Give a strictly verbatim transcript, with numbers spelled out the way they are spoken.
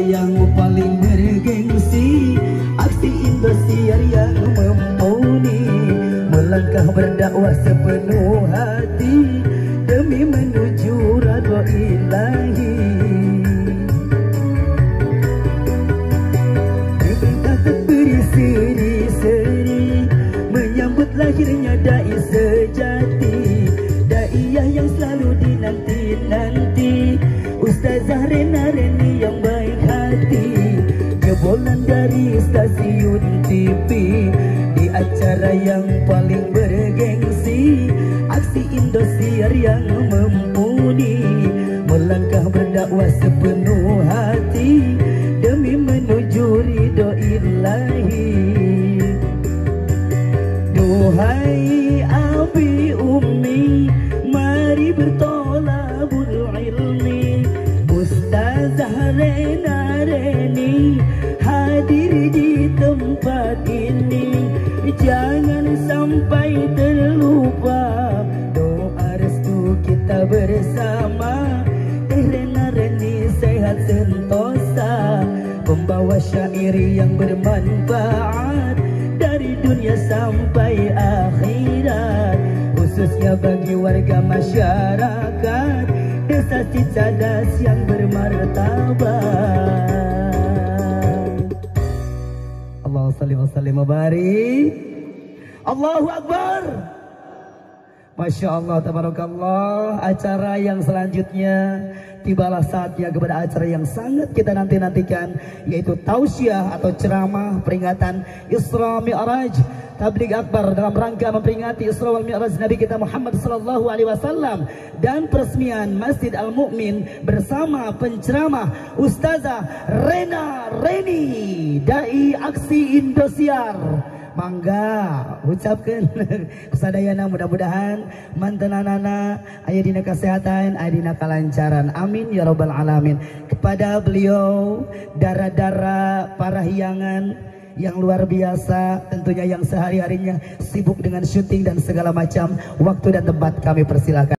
yang paling bergengsi, aksi Indosiar yang mumpuni, melangkah berdakwah sepenuh hati demi menuju ridho ilahi. Kita berseri-seri menyambut lahirnya dai sejati, daiyah yang selalu dinanti-nanti, Ustazah Rena Reni yang baik hati, jebolan dari stasiun T V di acara yang paling bergengsi, aksi Indosiar yang mumpuni, melangkah berdakwah sepenuh hati demi menuju ridho ilahi. Duhai abi ummi, mari bertolabul ilmi, Ustazah Rena Reni hadir di tempat ini, jangan sampai terlupa doa restu kita bersama. Teh Rena Reni sehat sentosa, pembawa syair yang bermanfaat dari dunia sampai akhirat, khususnya bagi warga masyarakat desa Cicadas yang bermartabat. Allahu salli wa sallim wa barik. Allahu Akbar. Masya Allah, tabarakallah. Acara yang selanjutnya tibalah saatnya kepada acara yang sangat kita nanti-nantikan, yaitu tausiah atau ceramah peringatan Isra Mi'raj Tabligh Akbar dalam rangka memperingati Isra wal Mi'raj Nabi kita Muhammad sallallahu alaihi wasallam dan peresmian Masjid Al Mukmin bersama penceramah Ustazah Rena Reni, dai aksi Indosiar. Mangga ucapkan kesadayana, mudah-mudahan mantananana aya dina kesehatan, aya dina kelancaran, amin ya rabbal alamin. Kepada beliau dara-dara para hiangan yang luar biasa, tentunya yang sehari-harinya sibuk dengan syuting dan segala macam waktu dan tempat, kami persilakan.